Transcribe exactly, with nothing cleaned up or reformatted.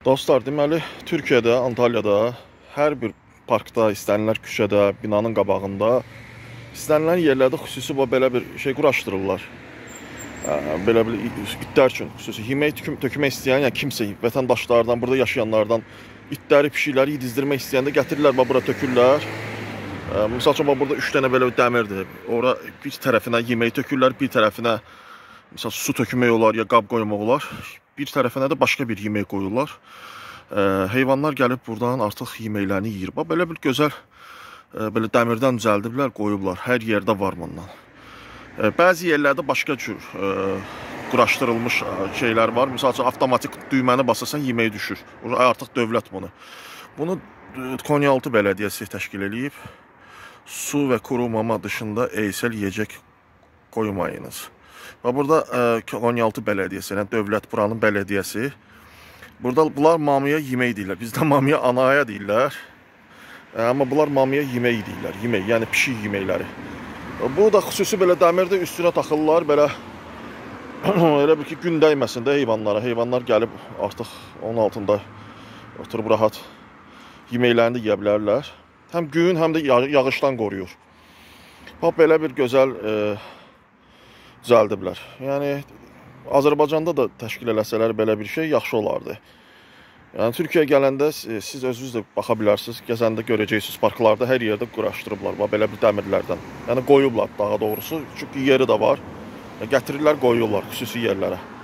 Dostlar, deməli, Türkiyədə, Antalyada hər bir parkda, istənilən küçədə, binanın qabağında, istənilən yerlərdə xüsusi belə bir şey quraşdırırlar. Belə bir itlər üçün xüsusi yemək tökmək istəyən, yəni kimsə vətəndaşlardan, burada yaşayanlardan itləri, pişikləri yedizdirmək istəyəndə gətirirlər, bura tökürlər. Misal üçün, burada üç dənə belə dəmirdir. Ora bir tərəfinə yemək tökürlər, bir tərəfinə misal su tökmək olar, ya qab qoymaq olar. Bir tərəfinə də başqa bir yemək qoyurlar. E, heyvanlar gəlib buradan artıq yeməklərini yeyir. Bax, belə bir gözəl, e, belə dəmirdən düzəldiblər, qoyublar. Hər yerdə var bundan. E, bəzi yerlərdə başqa cür e, quraşdırılmış şeylər var. Misal üçün, avtomatik düyməni basırsan, yemək düşür. Artıq dövlət bunu. Bunu Konyaaltı Bələdiyyəsi təşkil edib. Su və kuru mama dışında eysel yiyəcək qoymayınız. Və burada e, Konyaaltı Bələdiyyəsi, yəni dövlət buranın bələdiyyəsi. Burada bunlar mamaya yemək deyirlər. Bizdə mamaya anaya deyirlər. E, amma bunlar mamaya yemək deyirlər. Yemək, yəni pişik yeməkləri. E, bu da xüsusi belə dəmirdə üstünə taxırlar. Belə elə bir ki, gün dəyməsin də heyvanlara. Heyvanlar gəlib artıq onun altında oturub rahat yeməklərini də yeyə bilərlər. Həm gün, həm də yağışdan qoruyur. Bax, belə bir gözəl e, düzəldiblər. Yəni, Azərbaycanda da təşkil eləsələr belə bir şey yaxşı olardı. Yəni, Türkiyəyə gələndə siz özünüz də baxa bilərsiniz, gəzəndə görəcəksiniz, parklarda hər yerdə quraşdırıblar, belə bir dəmirlərdən. Yəni, qoyublar daha doğrusu, çünki yeri də var. Gətirirlər, qoyurlar xüsusi yerlərə.